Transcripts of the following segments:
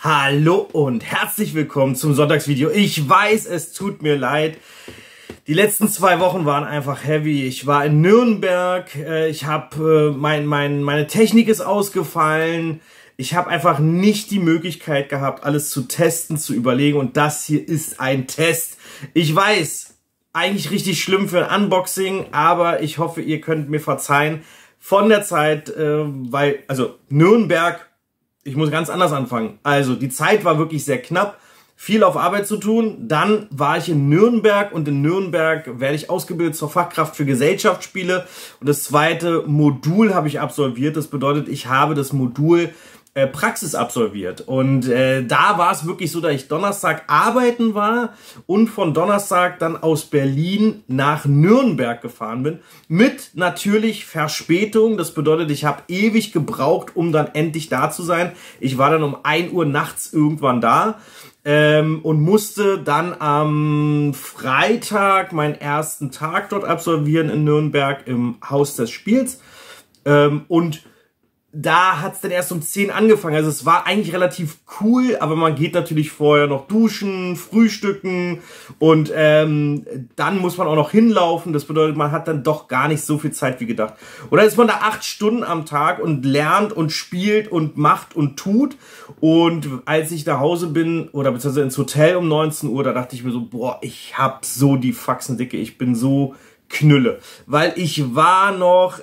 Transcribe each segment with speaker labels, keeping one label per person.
Speaker 1: Hallo und herzlich willkommen zum Sonntagsvideo. Ich weiß, es tut mir leid. Die letzten 2 Wochen waren einfach heavy. Ich war in Nürnberg, meine Technik ist ausgefallen. Ich habe einfach nicht die Möglichkeit gehabt, alles zu testen, zu überlegen. Und das hier ist ein Test. Ich weiß, eigentlich richtig schlimm für ein Unboxing, aber ich hoffe, ihr könnt mir verzeihen. Von der Zeit, Nürnberg, ich muss ganz anders anfangen. Also die Zeit war wirklich sehr knapp, viel auf Arbeit zu tun. Dann war ich in Nürnberg und in Nürnberg werde ich ausgebildet zur Fachkraft für Gesellschaftsspiele. Und das zweite Modul habe ich absolviert. Das bedeutet, ich habe das Modul Praxis absolviert. Und da war es wirklich so, dass ich Donnerstag arbeiten war und von Donnerstag dann aus Berlin nach Nürnberg gefahren bin. Mit natürlich Verspätung. Das bedeutet, ich habe ewig gebraucht, um dann endlich da zu sein. Ich war dann um 1 Uhr nachts irgendwann da und musste dann am Freitag meinen ersten Tag dort absolvieren in Nürnberg im Haus des Spiels. Und da hat es dann erst um 10 angefangen. Also es war eigentlich relativ cool, aber man geht natürlich vorher noch duschen, frühstücken und dann muss man auch noch hinlaufen. Das bedeutet, man hat dann doch gar nicht so viel Zeit wie gedacht. Oder ist man da 8 Stunden am Tag und lernt und spielt und macht und tut. Und als ich nach Hause bin oder beziehungsweise ins Hotel um 19 Uhr, da dachte ich mir so, boah, ich hab so die Faxen dicke, ich bin so Knülle. Weil ich war noch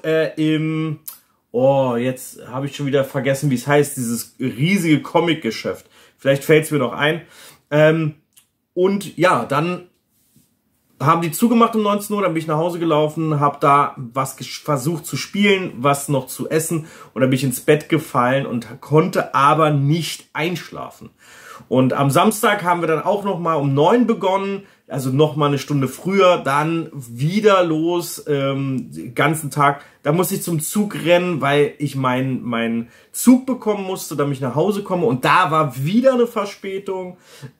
Speaker 1: jetzt habe ich schon wieder vergessen, wie es heißt, dieses riesige Comic-Geschäft. Vielleicht fällt es mir noch ein. Und ja, dann haben die zugemacht um 19 Uhr, dann bin ich nach Hause gelaufen, habe da was versucht zu spielen, was noch zu essen und dann bin ich ins Bett gefallen und konnte aber nicht einschlafen. Und am Samstag haben wir dann auch noch mal um 9 begonnen, also noch mal eine Stunde früher, dann wieder los, den ganzen Tag. Da musste ich zum Zug rennen, weil ich meinen Zug bekommen musste, damit ich nach Hause komme. Und da war wieder eine Verspätung.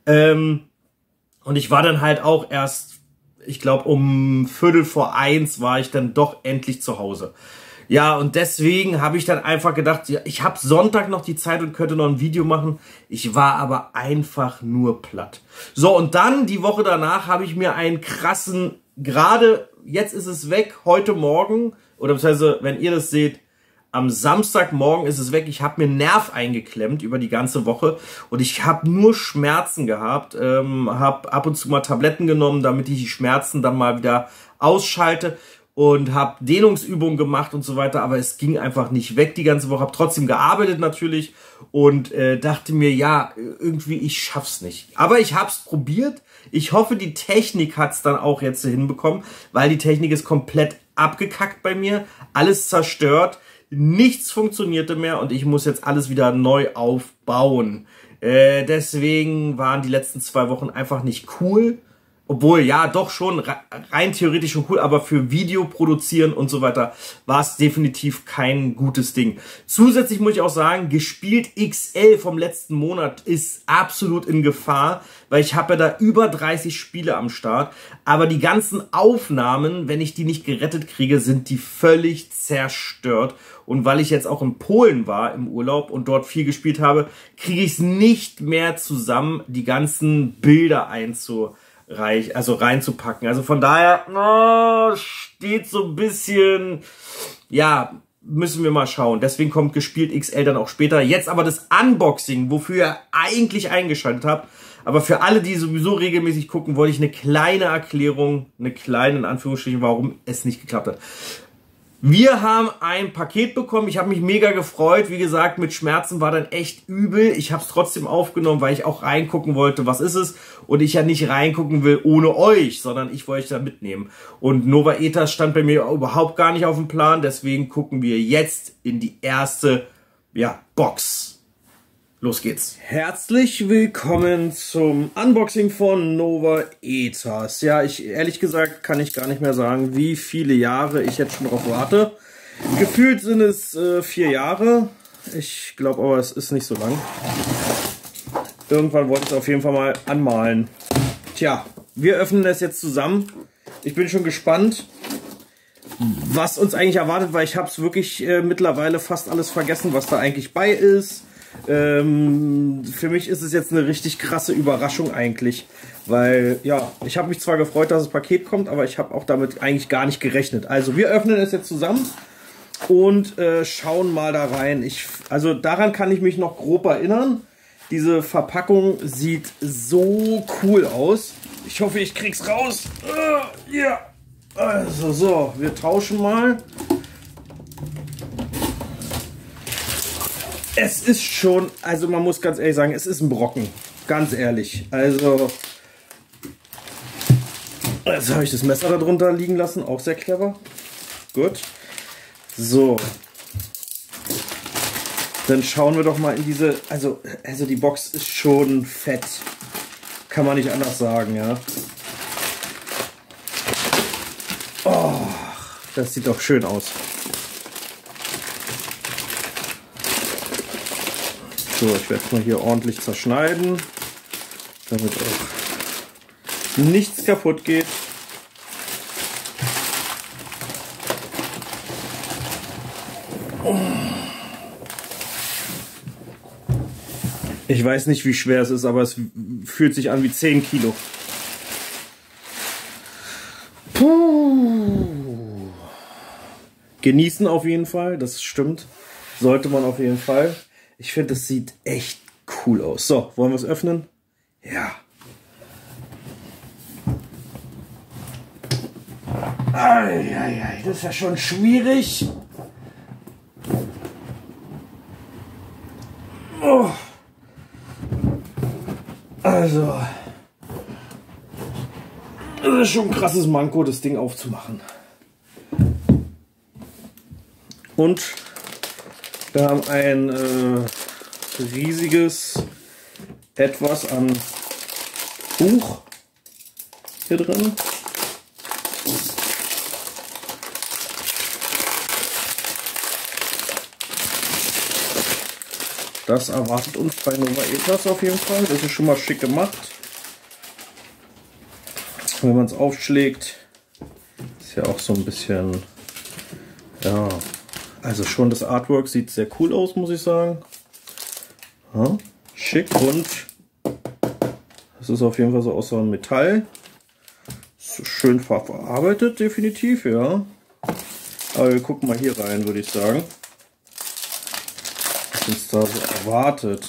Speaker 1: Und ich war dann halt auch erst, ich glaube um 1:15 war ich dann doch endlich zu Hause. Ja, und deswegen habe ich dann einfach gedacht, ja, ich habe Sonntag noch die Zeit und könnte noch ein Video machen. Ich war aber einfach nur platt. So, und dann die Woche danach habe ich mir einen krassen, gerade jetzt ist es weg, heute Morgen, oder beziehungsweise, wenn ihr das seht, am Samstagmorgen ist es weg. Ich habe mir einen Nerv eingeklemmt über die ganze Woche und ich habe nur Schmerzen gehabt. Habe ab und zu mal Tabletten genommen, damit ich die Schmerzen dann mal wieder ausschalte. Und habe Dehnungsübungen gemacht und so weiter, aber es ging einfach nicht weg die ganze Woche. Habe trotzdem gearbeitet natürlich und dachte mir, ja, irgendwie ich schaff's nicht. Aber ich habe es probiert. Ich hoffe, die Technik hat's dann auch jetzt hinbekommen, weil die Technik ist komplett abgekackt bei mir. Alles zerstört, nichts funktionierte mehr und ich muss jetzt alles wieder neu aufbauen. Deswegen waren die letzten 2 Wochen einfach nicht cool. Obwohl, ja, doch schon rein theoretisch schon cool, aber für Video produzieren und so weiter war es definitiv kein gutes Ding. Zusätzlich muss ich auch sagen, Gespielt XL vom letzten Monat ist absolut in Gefahr, weil ich habe ja da über 30 Spiele am Start, aber die ganzen Aufnahmen, wenn ich die nicht gerettet kriege, sind die völlig zerstört. Und weil ich jetzt auch in Polen war im Urlaub und dort viel gespielt habe, kriege ich es nicht mehr zusammen, die ganzen Bilder reinzupacken. Also von daher steht so ein bisschen, ja, müssen wir mal schauen. Deswegen kommt Gespielt XL dann auch später. Jetzt aber das Unboxing, wofür ihr eigentlich eingeschaltet habt. Aber für alle, die sowieso regelmäßig gucken, wollte ich eine kleine Erklärung, eine kleine in Anführungsstrichen, warum es nicht geklappt hat. Wir haben ein Paket bekommen, ich habe mich mega gefreut, wie gesagt, mit Schmerzen war dann echt übel. Ich habe es trotzdem aufgenommen, weil ich auch reingucken wollte, was ist es? Und ich ja nicht reingucken will ohne euch, sondern ich wollte euch da mitnehmen. Und Nova Etas stand bei mir überhaupt gar nicht auf dem Plan, deswegen gucken wir jetzt in die erste, Box. Los geht's. Herzlich willkommen zum Unboxing von Nova Etas. Ja, ehrlich gesagt kann ich gar nicht mehr sagen, wie viele Jahre ich jetzt schon drauf warte. Gefühlt sind es 4 Jahre. Ich glaube aber, es ist nicht so lang. Irgendwann wollte ich es auf jeden Fall mal anmalen. Tja, wir öffnen das jetzt zusammen. Ich bin schon gespannt, was uns eigentlich erwartet, weil ich habe es wirklich mittlerweile fast alles vergessen, was da eigentlich bei ist. Für mich ist es jetzt eine richtig krasse Überraschung eigentlich, weil ja, ich habe mich zwar gefreut, dass das Paket kommt, aber ich habe auch damit eigentlich gar nicht gerechnet. Also wir öffnen es jetzt zusammen und schauen mal da rein. Also daran kann ich mich noch grob erinnern. Diese Verpackung sieht so cool aus. Ich hoffe, ich krieg's raus. Ja. Also so, wir tauschen mal. Es ist schon, also man muss ganz ehrlich sagen, es ist ein Brocken. Ganz ehrlich. Also, jetzt habe ich das Messer da drunter liegen lassen. Auch sehr clever. Gut. So. Dann schauen wir doch mal in diese, also die Box ist schon fett. Kann man nicht anders sagen, ja. Oh, das sieht doch schön aus. So, ich werde es mal hier ordentlich zerschneiden, damit auch nichts kaputt geht. Ich weiß nicht, wie schwer es ist, aber es fühlt sich an wie 10 Kilo. Puh. Genießen auf jeden Fall, das stimmt. Sollte man auf jeden Fall. Ich finde, das sieht echt cool aus. So, wollen wir es öffnen? Ja. Eieiei, das ist ja schon schwierig. Oh. Also, das ist schon ein krasses Manko, das Ding aufzumachen. Und wir haben ein riesiges Etwas an Buch hier drin. Das erwartet uns bei Nova Etwas auf jeden Fall. Das ist schon mal schick gemacht. Wenn man es aufschlägt, ist ja auch so ein bisschen, ja, also schon das Artwork sieht sehr cool aus, muss ich sagen. Ja, schick und das ist auf jeden Fall so aus so einem Metall. So schön verarbeitet, definitiv, ja. Aber wir gucken mal hier rein, würde ich sagen. Was uns da so erwartet.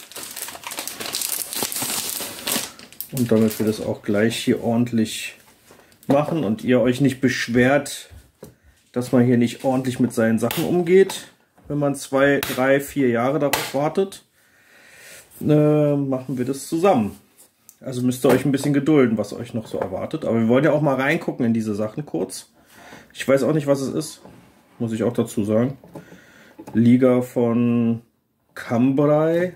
Speaker 1: Und damit wir das auch gleich hier ordentlich machen und ihr euch nicht beschwert, dass man hier nicht ordentlich mit seinen Sachen umgeht, wenn man 2, 3, 4 Jahre darauf wartet, machen wir das zusammen. Also müsst ihr euch ein bisschen gedulden, was euch noch so erwartet. Aber wir wollen ja auch mal reingucken in diese Sachen kurz. Ich weiß auch nicht, was es ist, muss ich auch dazu sagen. Liga von Cambrai.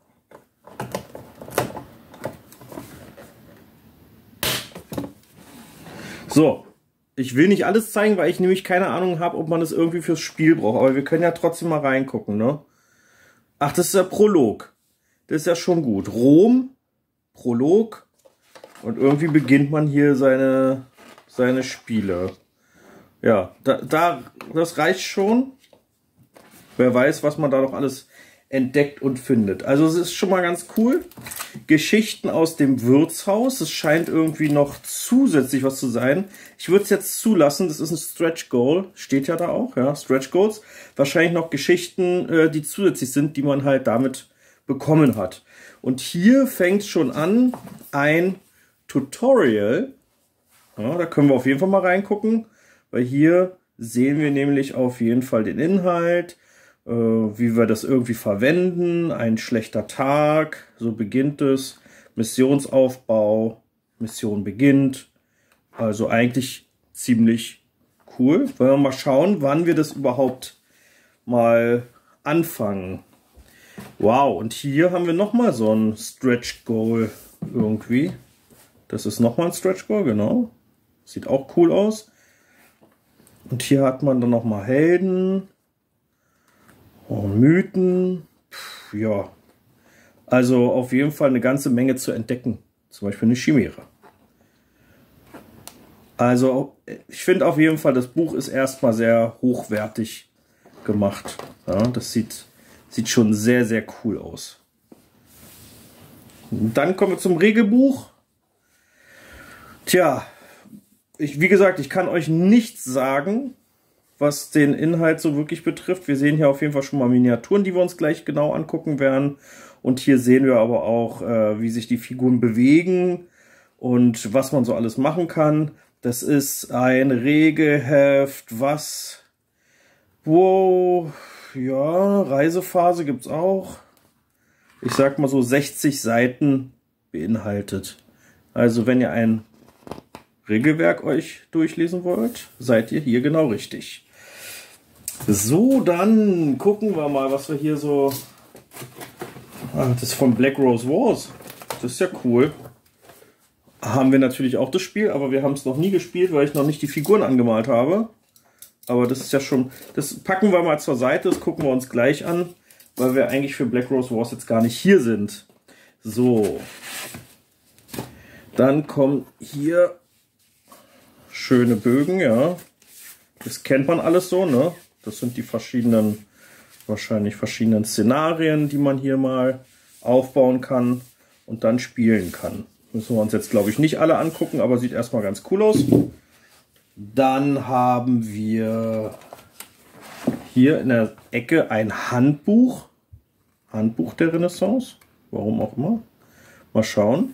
Speaker 1: So, ich will nicht alles zeigen, weil ich nämlich keine Ahnung habe, ob man das irgendwie fürs Spiel braucht. Aber wir können ja trotzdem mal reingucken, ne? Ach, das ist der Prolog. Das ist ja schon gut. Rom, Prolog. Und irgendwie beginnt man hier seine Spiele. Ja, das reicht schon. Wer weiß, was man da noch alles entdeckt und findet. Also es ist schon mal ganz cool. Geschichten aus dem Wirtshaus. Es scheint irgendwie noch zusätzlich was zu sein. Ich würde es jetzt zulassen. Das ist ein Stretch Goal. Steht ja da auch, ja. Stretch Goals. Wahrscheinlich noch Geschichten, die zusätzlich sind, die man halt damit bekommen hat. Und hier fängt schon an ein Tutorial. Ja, da können wir auf jeden Fall mal reingucken. Weil hier sehen wir nämlich auf jeden Fall den Inhalt, wie wir das irgendwie verwenden. Ein schlechter Tag, so beginnt es. Missionsaufbau, Mission beginnt. Also eigentlich ziemlich cool. Wollen wir mal schauen, wann wir das überhaupt mal anfangen. Wow, und hier haben wir nochmal so ein Stretch Goal irgendwie. Das ist nochmal ein Stretch Goal, genau. Sieht auch cool aus. Und hier hat man dann nochmal Helden. Und Mythen. Ja. Also auf jeden Fall eine ganze Menge zu entdecken. Zum Beispiel eine Chimäre. Also ich finde auf jeden Fall, das Buch ist erstmal sehr hochwertig gemacht. Ja, das sieht Sieht schon sehr, sehr cool aus. Und dann kommen wir zum Regelbuch. Tja, wie gesagt, ich kann euch nichts sagen, was den Inhalt so wirklich betrifft. Wir sehen hier auf jeden Fall schon mal Miniaturen, die wir uns gleich genau angucken werden. Und hier sehen wir aber auch, wie sich die Figuren bewegen und was man so alles machen kann. Das ist ein Regelheft, was... Wow, ja, Reisephase gibt es auch. Ich sag mal so 60 Seiten beinhaltet. Also wenn ihr ein Regelwerk euch durchlesen wollt, seid ihr hier genau richtig. So, dann gucken wir mal, was wir hier so... Ah, das ist von Black Rose Wars. Das ist ja cool. Haben wir natürlich auch das Spiel, aber wir haben es noch nie gespielt, weil ich noch nicht die Figuren angemalt habe. Aber das ist ja schon... Das packen wir mal zur Seite, das gucken wir uns gleich an, weil wir eigentlich für Black Rose Wars jetzt gar nicht hier sind. So. Dann kommen hier schöne Bögen, ja. Das kennt man alles so, ne? Das sind die verschiedenen, wahrscheinlich verschiedenen Szenarien, die man hier mal aufbauen kann und dann spielen kann. Müssen wir uns jetzt, glaube ich, nicht alle angucken, aber sieht erstmal ganz cool aus. Dann haben wir hier in der Ecke ein Handbuch. Handbuch der Renaissance. Warum auch immer. Mal schauen.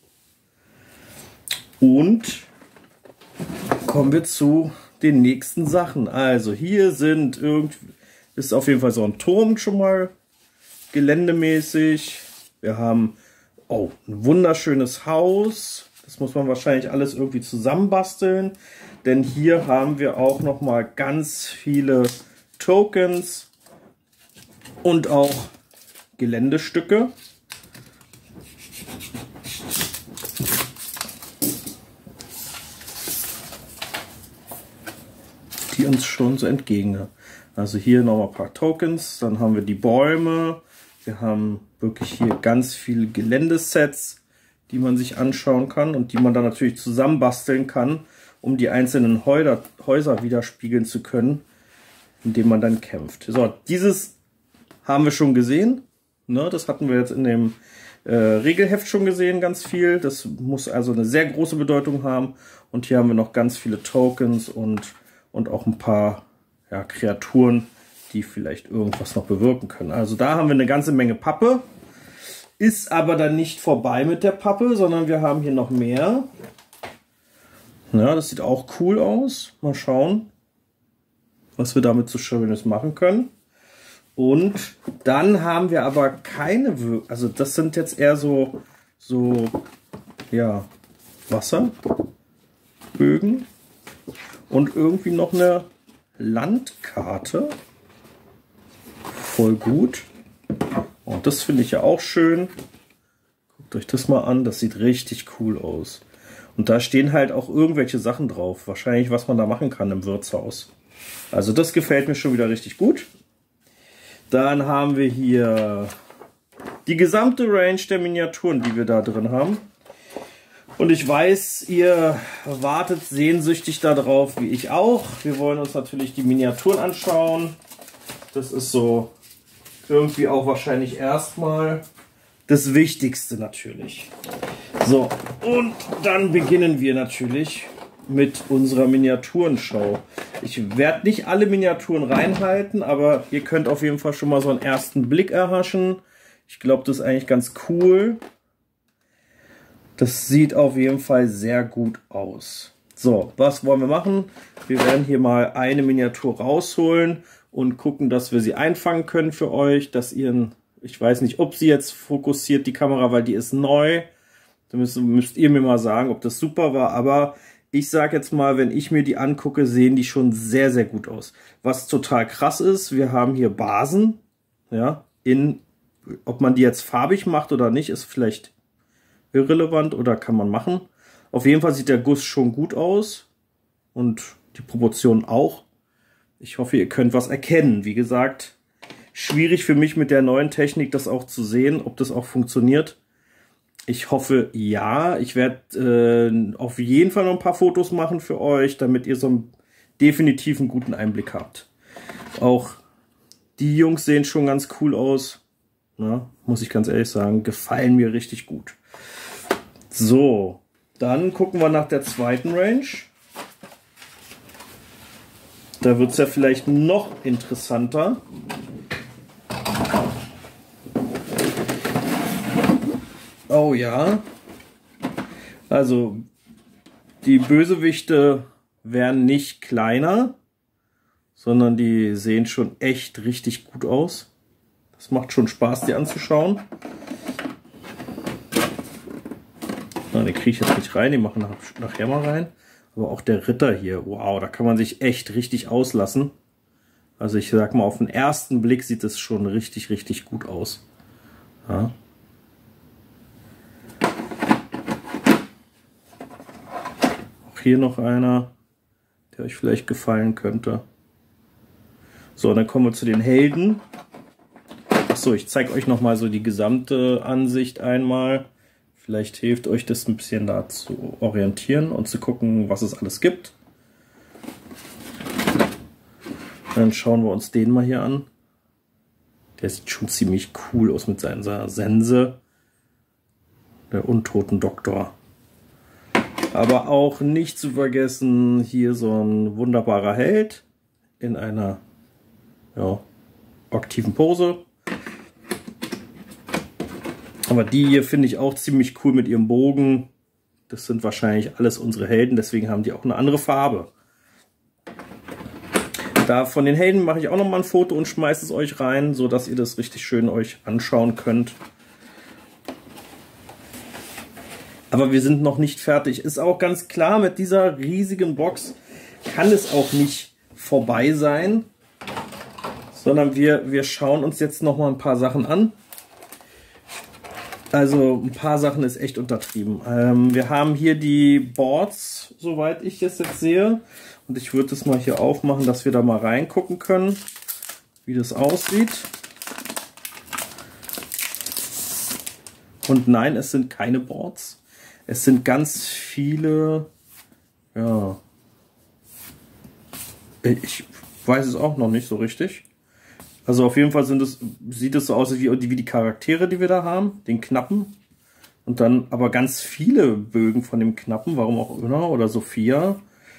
Speaker 1: Und kommen wir zu den nächsten Sachen. Also hier sind ist auf jeden Fall so ein Turm schon mal geländemäßig. Wir haben ein wunderschönes Haus. Das muss man wahrscheinlich alles irgendwie zusammenbasteln. Denn hier haben wir auch noch mal ganz viele Tokens und auch Geländestücke. Die uns schon so entgegnen. Also hier noch mal ein paar Tokens. Dann haben wir die Bäume. Wir haben wirklich hier ganz viele Geländesets, die man sich anschauen kann und die man dann natürlich zusammenbasteln kann, um die einzelnen Häuser widerspiegeln zu können, indem man dann kämpft. So, dieses haben wir schon gesehen. Ne, das hatten wir jetzt in dem Regelheft schon gesehen, ganz viel. Das muss also eine sehr große Bedeutung haben. Und hier haben wir noch ganz viele Tokens und auch ein paar Kreaturen, die vielleicht irgendwas noch bewirken können. Also da haben wir eine ganze Menge Pappe. Ist aber dann nicht vorbei mit der Pappe, sondern wir haben hier noch mehr. Ja, das sieht auch cool aus. Mal schauen, was wir damit so Schönes machen können. Und dann haben wir aber keine, also das sind jetzt eher so ja, Wasserbögen und irgendwie noch eine Landkarte. Voll gut. Und das finde ich ja auch schön. Guckt euch das mal an, das sieht richtig cool aus. Und da stehen halt auch irgendwelche Sachen drauf. Wahrscheinlich, was man da machen kann im Wirtshaus. Also das gefällt mir schon wieder richtig gut. Dann haben wir hier die gesamte Range der Miniaturen, die wir da drin haben. Und ich weiß, ihr wartet sehnsüchtig darauf, wie ich auch. Wir wollen uns natürlich die Miniaturen anschauen. Das ist so irgendwie auch wahrscheinlich erstmal das Wichtigste natürlich. So, und dann beginnen wir natürlich mit unserer Miniaturenschau. Ich werde nicht alle Miniaturen reinhalten, aber ihr könnt auf jeden Fall schon mal so einen ersten Blick erhaschen. Ich glaube, das ist eigentlich ganz cool. Das sieht auf jeden Fall sehr gut aus. So, was wollen wir machen? Wir werden hier mal eine Miniatur rausholen und gucken, dass wir sie einfangen können für euch, dass ihr, ich weiß nicht, ob sie jetzt fokussiert, die Kamera, weil die ist neu. Da müsst ihr mir mal sagen, ob das super war, aber ich sage jetzt mal, wenn ich mir die angucke, sehen die schon sehr, sehr gut aus. Was total krass ist, wir haben hier Basen, ja, ob man die jetzt farbig macht oder nicht, ist vielleicht irrelevant oder kann man machen. Auf jeden Fall sieht der Guss schon gut aus und die Proportionen auch. Ich hoffe, ihr könnt was erkennen. Wie gesagt, schwierig für mich mit der neuen Technik das auch zu sehen, ob das auch funktioniert. Ich hoffe, ja. Ich werde auf jeden Fall noch ein paar Fotos machen für euch, damit ihr so einen definitiven guten Einblick habt. Auch Die Jungs sehen schon ganz cool aus. Na, muss ich ganz ehrlich sagen, gefallen mir richtig gut. So, dann gucken wir nach der zweiten Range. Da wird es ja vielleicht noch interessanter. Oh ja. Also, die Bösewichte werden nicht kleiner, sondern die sehen schon echt richtig gut aus. Das macht schon Spaß, die anzuschauen. Na, den kriege ich jetzt nicht rein, den machen wir nachher mal rein. Aber auch der Ritter hier, wow, da kann man sich echt richtig auslassen. Also ich sag mal, auf den ersten Blick sieht es schon richtig, richtig gut aus. Ja. Auch hier noch einer, der euch vielleicht gefallen könnte. So, dann kommen wir zu den Helden. Achso, ich zeige euch nochmal so die gesamte Ansicht einmal. Vielleicht hilft euch das ein bisschen da zu orientieren und zu gucken, was es alles gibt. Dann schauen wir uns den mal hier an. Der sieht schon ziemlich cool aus mit seiner Sense. Der untoten Doktor. Aber auch nicht zu vergessen, hier so ein wunderbarer Held in einer aktiven Pose. Aber die hier finde ich auch ziemlich cool mit ihrem Bogen. Das sind wahrscheinlich alles unsere Helden, deswegen haben die auch eine andere Farbe. Da von den Helden mache ich auch noch mal ein Foto und schmeiße es euch rein, so dass ihr das richtig schön euch anschauen könnt. Aber wir sind noch nicht fertig. Ist auch ganz klar, mit dieser riesigen Box kann es auch nicht vorbei sein, sondern wir schauen uns jetzt noch mal ein paar Sachen an. Also ein paar Sachen ist echt untertrieben. Wir haben hier die Boards, soweit ich das jetzt sehe. Und ich würde das mal hier aufmachen, dass wir da mal reingucken können, wie das aussieht. Und nein, es sind keine Boards. Es sind ganz viele, ja, ich weiß es auch noch nicht so richtig. Also auf jeden Fall sieht es so aus wie die Charaktere, die wir da haben, den Knappen. Und dann aber ganz viele Bögen von dem Knappen, warum auch immer, oder Sophia.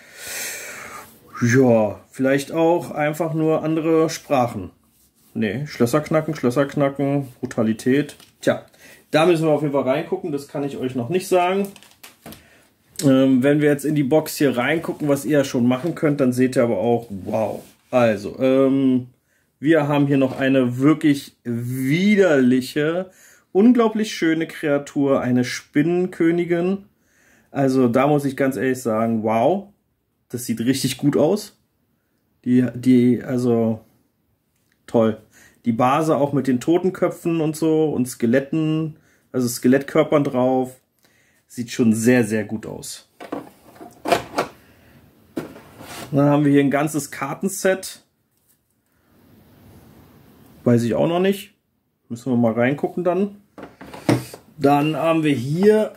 Speaker 1: Ja, vielleicht auch einfach nur andere Sprachen. Nee, Schlösser knacken, Brutalität. Tja, da müssen wir auf jeden Fall reingucken, das kann ich euch noch nicht sagen. Wenn wir jetzt in die Box hier reingucken, was ihr ja schon machen könnt, dann seht ihr aber auch, wow. Also, wir haben hier noch eine wirklich widerliche, unglaublich schöne Kreatur, eine Spinnenkönigin. Also da muss ich ganz ehrlich sagen, wow, das sieht richtig gut aus. Also toll. Die Base auch mit den Totenköpfen und so und Skeletten, also Skelettkörpern drauf. Sieht schon sehr, sehr gut aus. Dann haben wir hier ein ganzes Kartenset. Weiß ich auch noch nicht. Müssen wir mal reingucken dann. Dann haben wir hier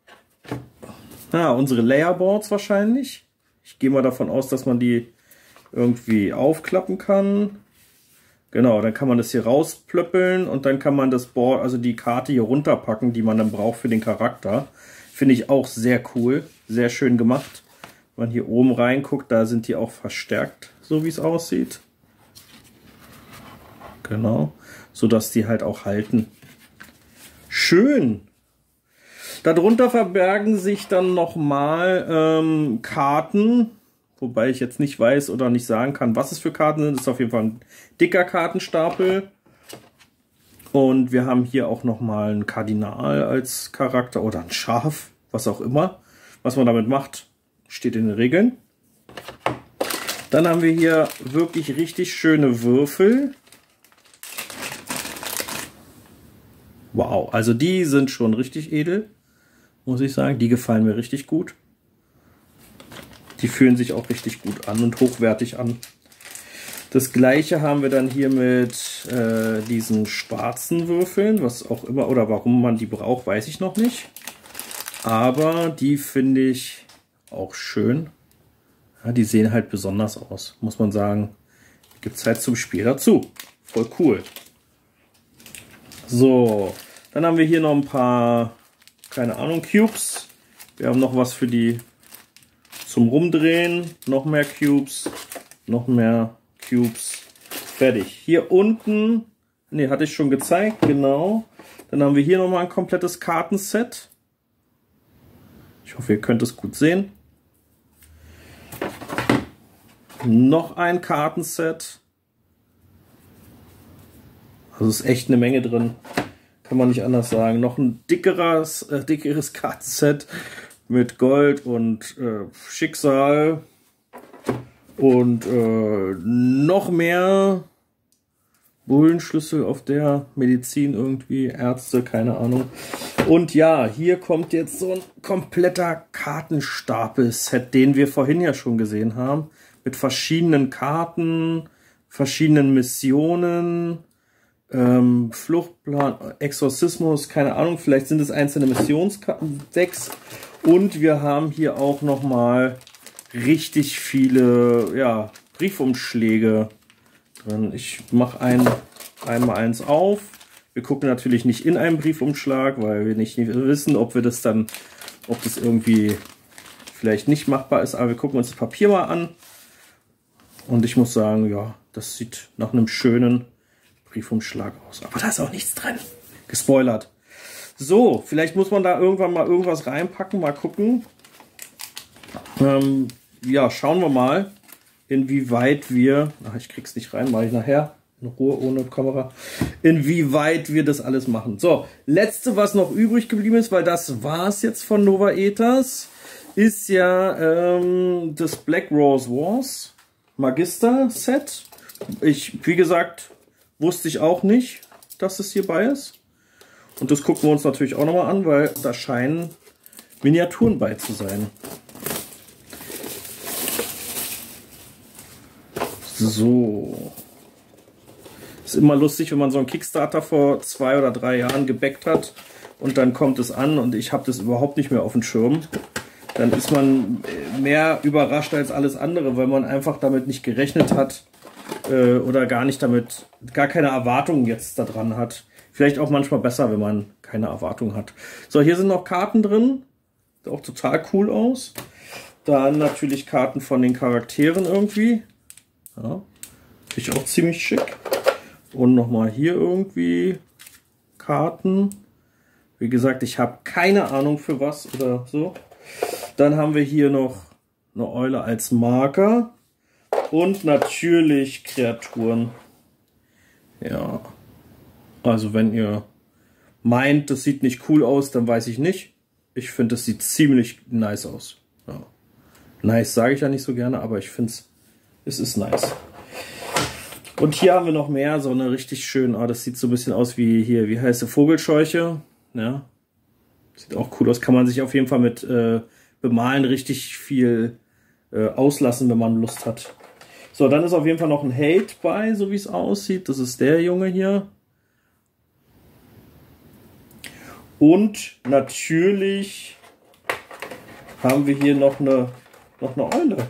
Speaker 1: unsere Layerboards wahrscheinlich. Ich gehe mal davon aus, dass man die irgendwie aufklappen kann. Genau, dann kann man das hier rausplöppeln und dann kann man das Board, also die Karte hier runterpacken, die man dann braucht für den Charakter. Finde ich auch sehr cool, sehr schön gemacht. Wenn man hier oben reinguckt, da sind die auch verstärkt, so wie es aussieht. Genau, so dass die halt auch halten. Schön. Darunter verbergen sich dann nochmal Karten, wobei ich jetzt nicht weiß oder nicht sagen kann, was es für Karten sind. Das ist auf jeden Fall ein dicker Kartenstapel. Und wir haben hier auch nochmal einen Kardinal als Charakter oder ein Schaf, was auch immer. Was man damit macht, steht in den Regeln. Dann haben wir hier wirklich richtig schöne Würfel. Wow, also die sind schon richtig edel, muss ich sagen. Die gefallen mir richtig gut. Die fühlen sich auch richtig gut an und hochwertig an. Das gleiche haben wir dann hier mit diesen schwarzen Würfeln, was auch immer, oder warum man die braucht, weiß ich noch nicht. Aber die finde ich auch schön. Ja, die sehen halt besonders aus, muss man sagen. Gibt es halt zum Spiel dazu. Voll cool. So, dann haben wir hier noch ein paar, keine Ahnung, Cubes. Wir haben noch was für die zum Rumdrehen. Noch mehr Cubes. Noch mehr Cubes. Fertig. Hier unten, ne, hatte ich schon gezeigt, genau. Dann haben wir hier nochmal ein komplettes Kartenset. Ich hoffe, ihr könnt es gut sehen. Noch ein Kartenset. Also ist echt eine Menge drin. Kann man nicht anders sagen. Noch ein dickeres Kartenset mit Gold und Schicksal. Und noch mehr Bullenschlüssel auf der Medizin irgendwie, Ärzte, keine Ahnung. Und ja, hier kommt jetzt so ein kompletter Kartenstapel-Set, den wir vorhin ja schon gesehen haben. Mit verschiedenen Karten, verschiedenen Missionen, Fluchtplan, Exorzismus, keine Ahnung, vielleicht sind es einzelne Missionsdecks. Und wir haben hier auch nochmal richtig viele, ja, Briefumschläge drin. Ich mache einmal eins auf. Wir gucken natürlich nicht in einen Briefumschlag, weil wir nicht wissen, ob das irgendwie vielleicht nicht machbar ist. Aber wir gucken uns das Papier mal an. Und ich muss sagen, ja, das sieht nach einem schönen Briefumschlag aus. Aber da ist auch nichts drin. Gespoilert. So, vielleicht muss man da irgendwann mal irgendwas reinpacken. Mal gucken. Ja, schauen wir mal, inwieweit wir... Ach, ich krieg's nicht rein, mache ich nachher. In Ruhe, ohne Kamera. Inwieweit wir das alles machen. So, letzte, was noch übrig geblieben ist, weil das war's jetzt von Nova Aetas, ist ja das Black Rose Wars Magister Set. Wie gesagt, wusste ich auch nicht, dass es hierbei ist. Und das gucken wir uns natürlich auch nochmal an, weil da scheinen Miniaturen bei zu sein. So. Ist immer lustig, wenn man so einen Kickstarter vor 2 oder 3 Jahren gebackt hat und dann kommt es an und ich habe das überhaupt nicht mehr auf dem Schirm. Dann ist man mehr überrascht als alles andere, weil man einfach damit nicht gerechnet hat oder gar keine Erwartungen jetzt daran hat. Vielleicht auch manchmal besser, wenn man keine Erwartungen hat. So, hier sind noch Karten drin. Sieht auch total cool aus. Dann natürlich Karten von den Charakteren irgendwie. Ja, finde ich auch ziemlich schick. Und nochmal hier irgendwie Karten. Wie gesagt, ich habe keine Ahnung für was oder so. Dann haben wir hier noch eine Eule als Marker. Und natürlich Kreaturen. Ja. Also wenn ihr meint, das sieht nicht cool aus, dann weiß ich nicht. Ich finde, das sieht ziemlich nice aus. Ja. Nice sage ich ja nicht so gerne, aber ich finde es ist nice. Und hier haben wir noch mehr, so eine richtig schön, das sieht so ein bisschen aus wie hier, wie heißt der, Vogelscheuche. Ja. Sieht auch cool aus, kann man sich auf jeden Fall mit Bemalen richtig viel auslassen, wenn man Lust hat. So, dann ist auf jeden Fall noch ein Held bei, so wie es aussieht. Das ist der Junge hier. Und natürlich haben wir hier noch eine Eule.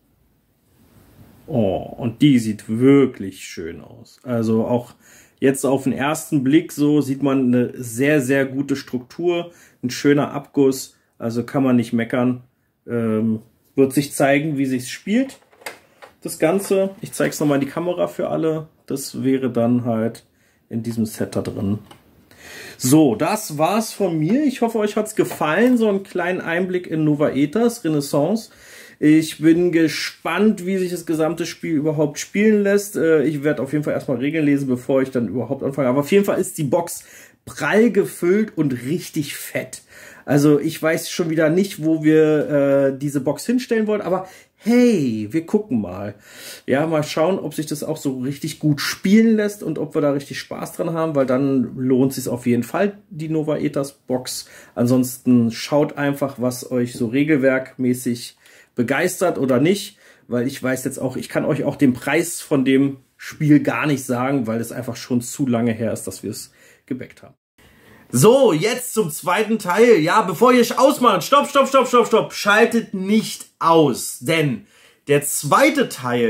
Speaker 1: Oh, und die sieht wirklich schön aus. Also auch jetzt auf den ersten Blick so sieht man eine sehr, sehr gute Struktur. Ein schöner Abguss. Also kann man nicht meckern. Wird sich zeigen, wie sich's spielt. Das Ganze. Ich zeige es nochmal in die Kamera für alle. Das wäre dann halt in diesem Set da drin. So, das war's von mir. Ich hoffe, euch hat's gefallen. So einen kleinen Einblick in Nova Aetas Renaissance. Ich bin gespannt, wie sich das gesamte Spiel überhaupt spielen lässt. Ich werde auf jeden Fall erstmal Regeln lesen, bevor ich dann überhaupt anfange. Aber auf jeden Fall ist die Box prall gefüllt und richtig fett. Also ich weiß schon wieder nicht, wo wir diese Box hinstellen wollen, aber hey, wir gucken mal. Ja, mal schauen, ob sich das auch so richtig gut spielen lässt und ob wir da richtig Spaß dran haben, weil dann lohnt es sich auf jeden Fall, die Nova Aetas Box. Ansonsten schaut einfach, was euch so regelwerkmäßig begeistert oder nicht, weil ich weiß jetzt auch, ich kann euch auch den Preis von dem Spiel gar nicht sagen, weil es einfach schon zu lange her ist, dass wir es gebackt haben. So, jetzt zum zweiten Teil. Ja, bevor ihr ausmacht, stopp. Schaltet nicht aus, denn der zweite Teil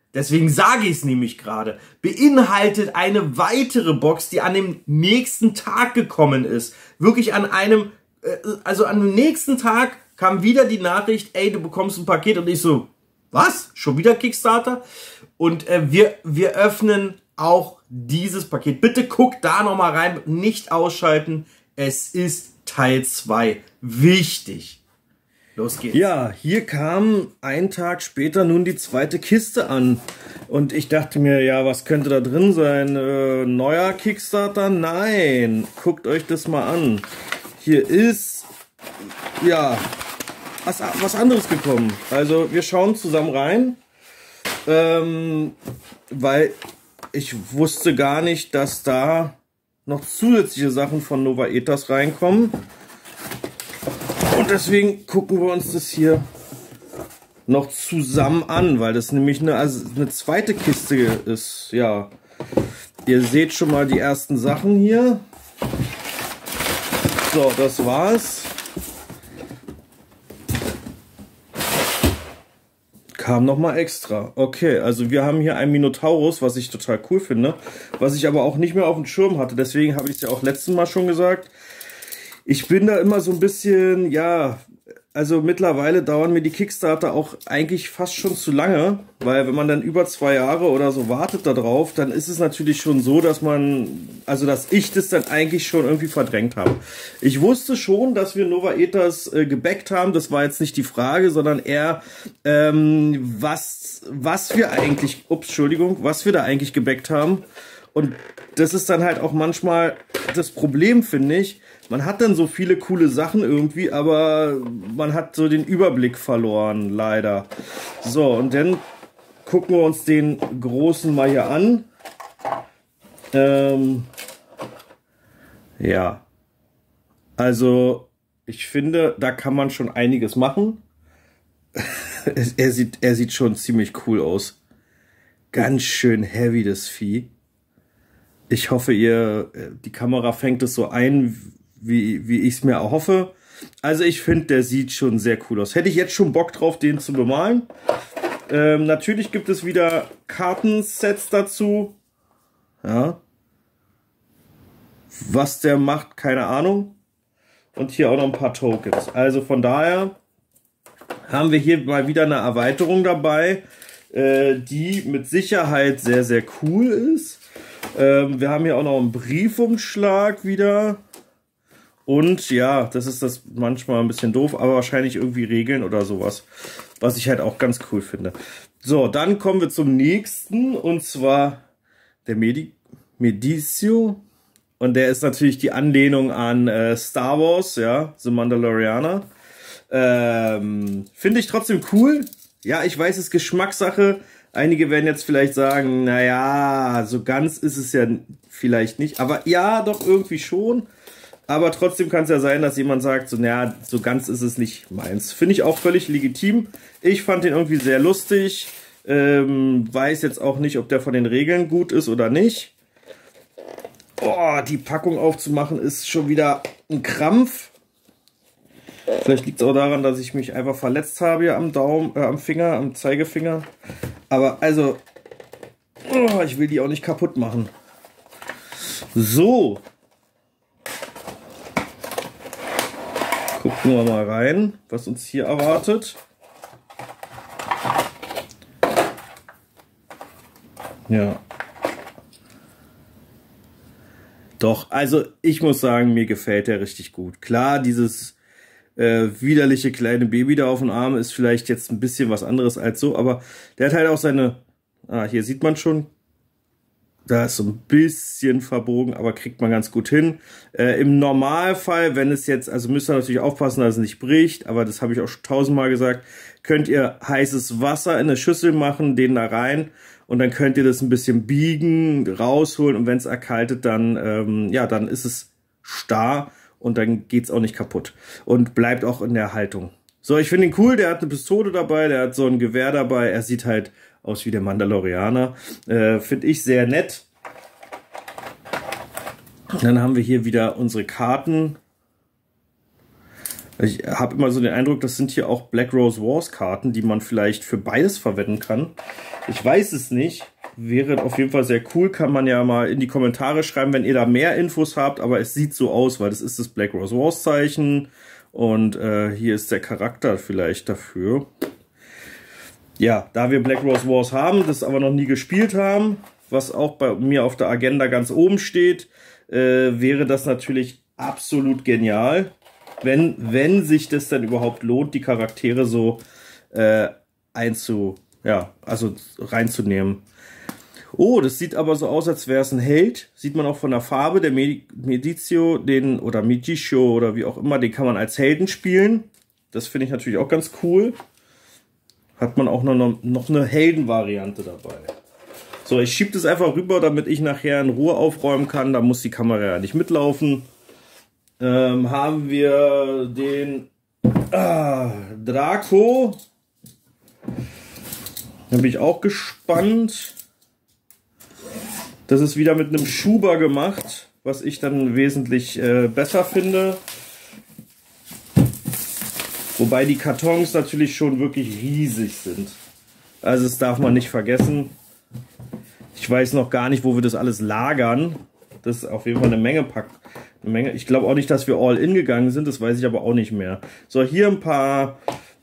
Speaker 1: deswegen sage ich es nämlich gerade, beinhaltet eine weitere Box, die an dem nächsten Tag gekommen ist. Wirklich an einem, also an dem nächsten Tag kam wieder die Nachricht, ey, du bekommst ein Paket, und ich so, was? Schon wieder Kickstarter? Und wir öffnen auch dieses Paket. Bitte guckt da nochmal rein, nicht ausschalten. Es ist Teil 2. Wichtig. Los geht's. Ja, hier kam einen Tag später nun die zweite Kiste an. Und ich dachte mir, ja, was könnte da drin sein? Neuer Kickstarter? Nein. Guckt euch das mal an. Hier ist, ja, was anderes gekommen. Also wir schauen zusammen rein. Weil ich wusste gar nicht, dass da noch zusätzliche Sachen von Nova Ethers reinkommen. Und deswegen gucken wir uns das hier noch zusammen an, weil das nämlich eine zweite Kiste ist. Ja, ihr seht schon mal die ersten Sachen hier. So, das war's. Kam nochmal extra. Okay, also wir haben hier einen Minotaurus, was ich total cool finde, was ich aber auch nicht mehr auf dem Schirm hatte. Deswegen habe ich es ja auch letztes Mal schon gesagt. Ich bin da immer so ein bisschen, ja, also mittlerweile dauern mir die Kickstarter auch eigentlich fast schon zu lange, weil wenn man dann über 2 Jahre oder so wartet da drauf, dann ist es natürlich schon so, dass dass ich das dann eigentlich schon irgendwie verdrängt habe. Ich wusste schon, dass wir Nova Ethers gebackt haben, das war jetzt nicht die Frage, sondern eher, was wir da eigentlich gebackt haben. Und das ist dann halt auch manchmal das Problem, finde ich. Man hat dann so viele coole Sachen irgendwie, aber man hat so den Überblick verloren, leider. So, und dann gucken wir uns den großen mal hier an. Ja, also ich finde, da kann man schon einiges machen. Er sieht schon ziemlich cool aus. Ganz schön heavy, das Vieh. Ich hoffe, die Kamera fängt es so ein, wie ich es mir erhoffe. Also ich finde, der sieht schon sehr cool aus. Hätte ich jetzt schon Bock drauf, den zu bemalen. Natürlich gibt es wieder Kartensets dazu. Ja. Was der macht, keine Ahnung. Und hier auch noch ein paar Tokens. Also von daher haben wir hier mal wieder eine Erweiterung dabei, die mit Sicherheit sehr, sehr cool ist. Wir haben hier auch noch einen Briefumschlag wieder. Und ja, das ist das manchmal ein bisschen doof, aber wahrscheinlich irgendwie Regeln oder sowas, was ich halt auch ganz cool finde. So, dann kommen wir zum nächsten, und zwar der Medicio. Und der ist natürlich die Anlehnung an Star Wars, ja, The Mandalorianer. Finde ich trotzdem cool. Ja, ich weiß, es ist Geschmackssache. Einige werden jetzt vielleicht sagen, naja, so ganz ist es ja vielleicht nicht. Aber ja, doch irgendwie schon. Aber trotzdem kann es ja sein, dass jemand sagt, so, naja, so ganz ist es nicht meins. Finde ich auch völlig legitim. Ich fand den irgendwie sehr lustig. Weiß jetzt auch nicht, ob der von den Regeln gut ist oder nicht. Oh, die Packung aufzumachen ist schon wieder ein Krampf. Vielleicht liegt es auch daran, dass ich mich einfach verletzt habe hier am Daumen, am Finger, am Zeigefinger. Aber also, oh, ich will die auch nicht kaputt machen. So. Gucken wir mal rein, was uns hier erwartet. Ja. Doch, also ich muss sagen, mir gefällt der richtig gut. Klar, dieses widerliche kleine Baby da auf dem Arm ist vielleicht jetzt ein bisschen was anderes als so, aber der hat halt auch seine, hier sieht man schon, da ist so ein bisschen verbogen, aber kriegt man ganz gut hin. Im Normalfall, wenn es jetzt, also müsst ihr natürlich aufpassen, dass es nicht bricht, aber das habe ich auch schon 1000-mal gesagt, könnt ihr heißes Wasser in eine Schüssel machen, den da rein, und dann könnt ihr das ein bisschen biegen, rausholen, und wenn es erkaltet, dann, ja, dann ist es starr und dann geht's auch nicht kaputt und bleibt auch in der Haltung. So, ich finde ihn cool, der hat eine Pistole dabei, der hat so ein Gewehr dabei, er sieht halt aus wie der Mandalorianer. Finde ich sehr nett. Dann haben wir hier wieder unsere Karten. Ich habe immer so den Eindruck, das sind hier auch Black Rose Wars Karten, die man vielleicht für beides verwenden kann. Ich weiß es nicht. Wäre auf jeden Fall sehr cool. Kann man ja mal in die Kommentare schreiben, wenn ihr da mehr Infos habt. Aber es sieht so aus, weil das ist das Black Rose Wars Zeichen. Und hier ist der Charakter vielleicht dafür. Ja, da wir Black Rose Wars haben, das aber noch nie gespielt haben, was auch bei mir auf der Agenda ganz oben steht, wäre das natürlich absolut genial, wenn sich das dann überhaupt lohnt, die Charaktere so reinzunehmen. Oh, das sieht aber so aus, als wäre es ein Held. Sieht man auch von der Farbe. Der Medicio, oder Medicio oder wie auch immer, den kann man als Helden spielen. Das finde ich natürlich auch ganz cool. Hat man auch noch eine Heldenvariante dabei. So, ich schiebe das einfach rüber, damit ich nachher in Ruhe aufräumen kann. Da muss die Kamera ja nicht mitlaufen. Haben wir den Draco. Da bin ich auch gespannt. Das ist wieder mit einem Schuber gemacht, was ich dann wesentlich besser finde. Wobei die Kartons natürlich schon wirklich riesig sind. Also das darf man nicht vergessen. Ich weiß noch gar nicht, wo wir das alles lagern. Das ist auf jeden Fall eine Menge. Ich glaube auch nicht, dass wir all in gegangen sind. Das weiß ich aber auch nicht mehr. So, hier ein paar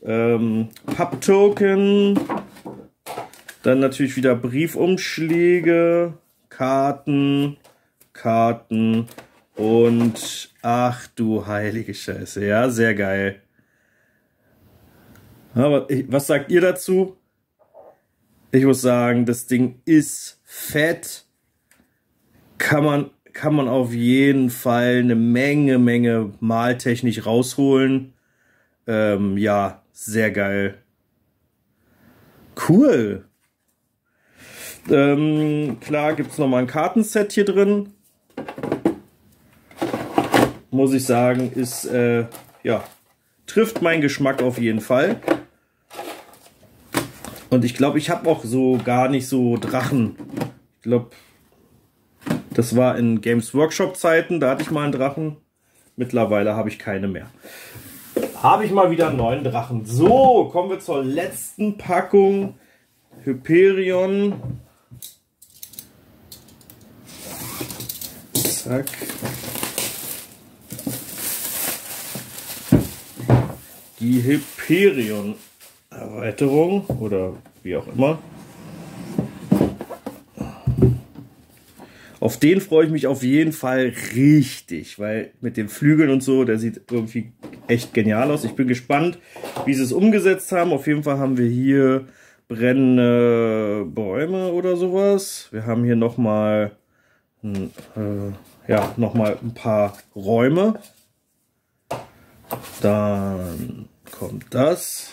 Speaker 1: Papptoken. Dann natürlich wieder Briefumschläge. Karten und ach du heilige Scheiße. Ja, sehr geil. Aber was sagt ihr dazu? Ich muss sagen, das Ding ist fett. Kann man auf jeden Fall eine Menge maltechnisch rausholen. Ja, sehr geil. Cool. Klar gibt es nochmal ein Kartenset hier drin. Muss ich sagen, ist, ja, trifft meinen Geschmack auf jeden Fall. Und ich glaube, ich habe auch so gar nicht so Drachen. Ich glaube, das war in Games Workshop Zeiten, da hatte ich mal einen Drachen. Mittlerweile habe ich keine mehr. Habe ich mal wieder einen neuen Drachen. So, kommen wir zur letzten Packung. Hyperion. Zack. Die Hyperion-Erweiterung oder wie auch immer. Auf den freue ich mich auf jeden Fall richtig, weil mit den Flügeln und so, der sieht irgendwie echt genial aus. Ich bin gespannt, wie sie es umgesetzt haben. Auf jeden Fall haben wir hier brennende Bäume oder sowas. Wir haben hier nochmal noch mal ein paar Räume. Dann kommt das.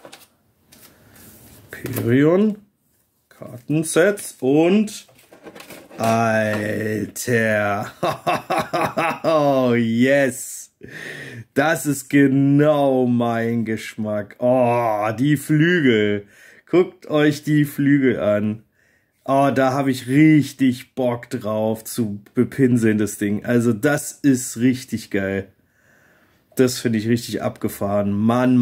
Speaker 1: Hyperion. Kartensets und Alter. Oh, yes. Das ist genau mein Geschmack. Oh, die Flügel. Guckt euch die Flügel an. Oh, da habe ich richtig Bock drauf zu bepinseln, das Ding. Also das ist richtig geil. Das finde ich richtig abgefahren. Mann.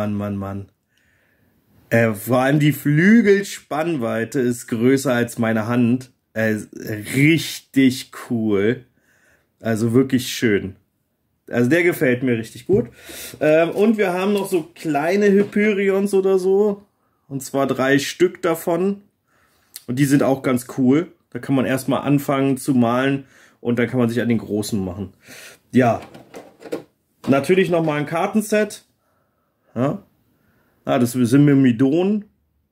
Speaker 1: Vor allem die Flügelspannweite ist größer als meine Hand. Richtig cool. Also wirklich schön. Also der gefällt mir richtig gut. Und wir haben noch so kleine Hyperions oder so. Und zwar 3 Stück davon. Und die sind auch ganz cool. Da kann man erstmal anfangen zu malen. Und dann kann man sich an den großen machen. Ja. Natürlich nochmal ein Kartenset. Ja. Das sind Myrmidon.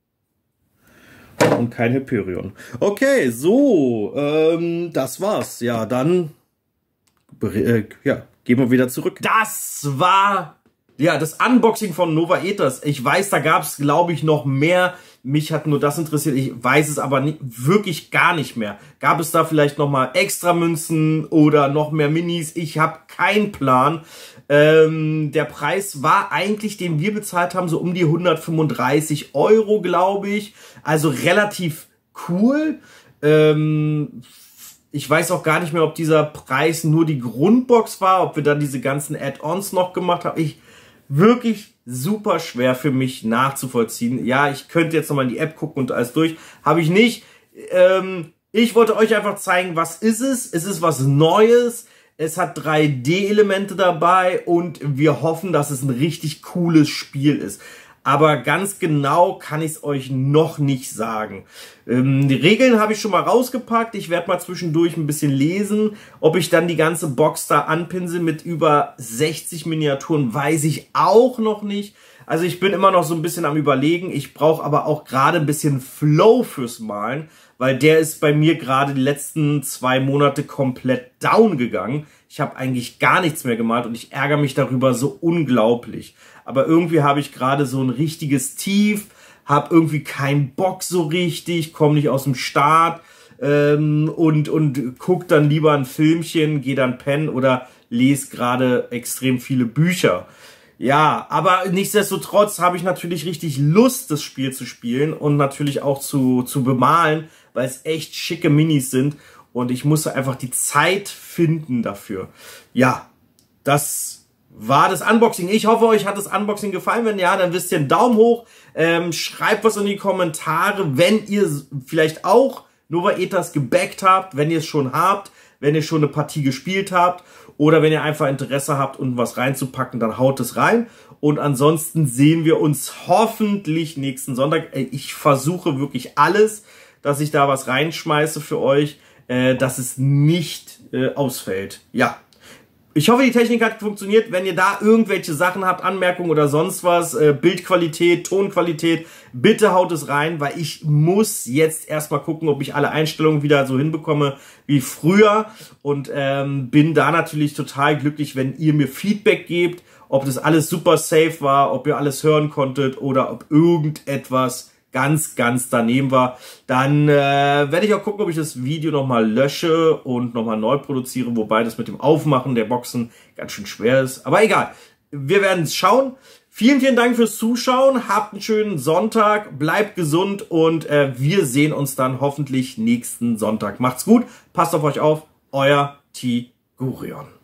Speaker 1: Und kein Hyperion. Okay, so. Das war's. Ja, dann gehen wir wieder zurück. Das war ja das Unboxing von Nova Aethers. Ich weiß, da gab es, glaube ich, noch mehr. Mich hat nur das interessiert. Ich weiß es aber wirklich gar nicht mehr. Gab es da vielleicht noch mal extra Münzen oder noch mehr Minis? Ich habe keinen Plan. Der Preis war eigentlich, den wir bezahlt haben, so um die 135 €, glaube ich. Also relativ cool. Ich weiß auch gar nicht mehr, ob dieser Preis nur die Grundbox war, ob wir dann diese ganzen Add-ons noch gemacht haben. wirklich super schwer für mich nachzuvollziehen. Ja, ich könnte jetzt nochmal in die App gucken und alles durch. Habe ich nicht. Ich wollte euch einfach zeigen, was ist es? Es ist was Neues. Es hat 3D-Elemente dabei und wir hoffen, dass es ein richtig cooles Spiel ist. Aber ganz genau kann ich es euch noch nicht sagen. Die Regeln habe ich schon mal rausgepackt. Ich werde mal zwischendurch ein bisschen lesen. Ob ich dann die ganze Box da anpinsel mit über 60 Miniaturen, weiß ich auch noch nicht. Also ich bin immer noch so ein bisschen am Überlegen. Ich brauche aber auch gerade ein bisschen Flow fürs Malen, weil der ist bei mir gerade die letzten 2 Monate komplett down gegangen. Ich habe eigentlich gar nichts mehr gemalt und ich ärgere mich darüber so unglaublich. Aber irgendwie habe ich gerade so ein richtiges Tief, habe irgendwie keinen Bock so richtig, komme nicht aus dem Start und guck dann lieber ein Filmchen, gehe dann pennen oder lese gerade extrem viele Bücher. Ja, aber nichtsdestotrotz habe ich natürlich richtig Lust, das Spiel zu spielen und natürlich auch zu bemalen, weil es echt schicke Minis sind und ich musste einfach die Zeit finden dafür. Ja, das war das Unboxing. Ich hoffe, euch hat das Unboxing gefallen. Wenn ja, dann wisst ihr einen Daumen hoch. Schreibt was in die Kommentare, wenn ihr vielleicht auch Nova Aetas gebackt habt, wenn ihr es schon habt, wenn ihr schon eine Partie gespielt habt oder wenn ihr einfach Interesse habt, unten was reinzupacken, dann haut es rein. Und ansonsten sehen wir uns hoffentlich nächsten Sonntag. Ich versuche wirklich alles, dass ich da was reinschmeiße für euch, dass es nicht ausfällt. Ja. Ich hoffe, die Technik hat funktioniert. Wenn ihr da irgendwelche Sachen habt, Anmerkungen oder sonst was, Bildqualität, Tonqualität, bitte haut es rein, weil ich muss jetzt erstmal gucken, ob ich alle Einstellungen wieder so hinbekomme wie früher und bin da natürlich total glücklich, wenn ihr mir Feedback gebt, ob das alles super safe war, ob ihr alles hören konntet oder ob irgendetwas ganz daneben war. Dann werde ich auch gucken, ob ich das Video nochmal lösche und nochmal neu produziere, wobei das mit dem Aufmachen der Boxen ganz schön schwer ist. Aber egal, wir werden es schauen. Vielen Dank fürs Zuschauen, habt einen schönen Sonntag, bleibt gesund und wir sehen uns dann hoffentlich nächsten Sonntag. Macht's gut, passt auf euch auf, euer Tigurion.